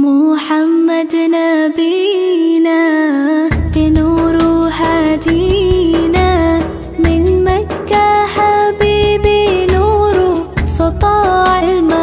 محمد نبينا بنور هدينا، من مكة حبيبي نور سطاع المدينة.